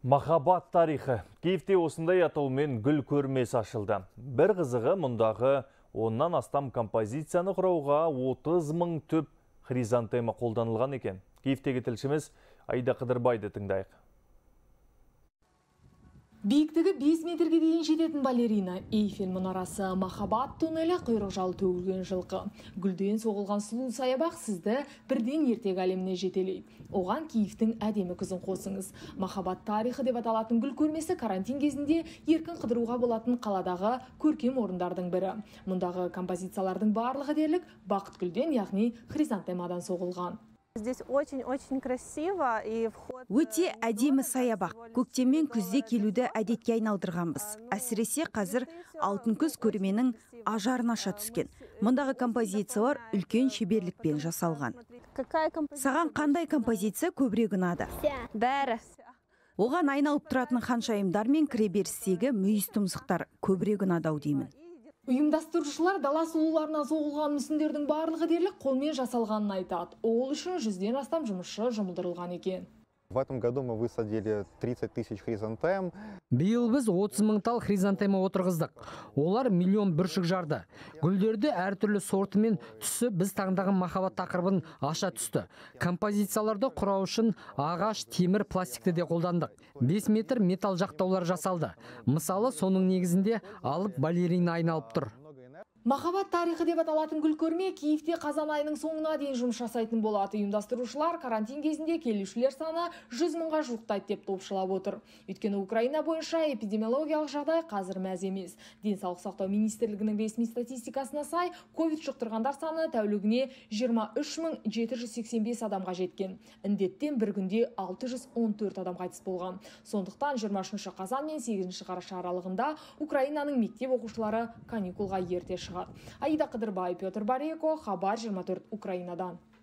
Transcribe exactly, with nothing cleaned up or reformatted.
Махаббат тарихы. Киевте осындай атаумен гүл көрмесі ашылды. Бір қызығы мұндағы оннан астам композицияны құрауға отыз мың түп хризантема қолданылған екен. Киевтегі тілшіміз Айда Қыдырбайды тыңдайық. Биіктігі бес метрге дейін жететін балерина, Эйфель мұнарасы, Махаббат туннелі, құйрық жалы төгілген жылқы. Гүлден соғылған сұлу саябақ сізді бірден ертегі әлеміне жетелейді. Оған Киевтің әдемі күзін қосыңыз. Махаббат тарихы деп аталатын гүл көрмесі карантин кезінде еркін қыдыруға болатын қаладағы көркем орындардың бірі. Мұндағы композициялардың барлығы дерлік бақыт гүлден, яғни хризантемадан соғылған. Здесь очень-очень красиво и вход... Өте әдемі саябақ. Көктем мен күзде келуді әдетке айналдырғанбыз. Әсіресе қазір алтын күз көрменің ажарын аша түскен. Мұндағы композициялар үлкен шеберлікпен жасалған. Саған қандай композиция көбірек ұнады? Бәрі. Оған айналып тұратын ханшайымдар мен кіреберістегі мүйіз тұмсықтар көбірек ұнады-ау деймін. Ұйымдастырушылар дала сұлуларына соғылған мүсіндердің барлығы дерлік қолмен жасалғанын айтады. Ол үшін жүзден астам жұмысшы жұмылдырылған екен. В этом году мы высадили тридцать тысяч хризантем. Биыл біз отыз мың тал хризантема отырғыздық. Олар миллион бүршік жарды. Гүлдерді әртүрлі сорты мен түсі біз таңдаған махаббат тақырыбын аша түсті. Композицияларды құрау үшін ағаш, темір, пластикті де қолдандық. бес метр металл жақтаулар жасалды. Мысалы, соның негізінде алып балерина айналып тұр. Махаббат тарихы деп аталатын гүл көрме Киевте қазан айының соңына дейін жұмыс жасайтын болады. Ұйымдастырушылар карантин кезінде келушілер саны жүз мыңға жуықтайды деп топшылап отыр. Өйткені Украина бойынша эпидемиологиялық жағдай қазір мәз емес. Денсаулық сақтау министрлігінің ресми статистикасына сай, ковид жұқтырғандар саны тәулігіне жиырма үш мың жеті жүз сексен бес адамға жеткен. Індеттен бір күнде алты жүз он төрт адам қайтыс болған. Сондықтан жиырма үшінші қазан мен сегізінші қараша аралығында Украинаның мектеп оқушылары каникулға ерте шығады. Айда Қыдырбай, Петр Бареко, Хабар жиырма төрт Украинадан.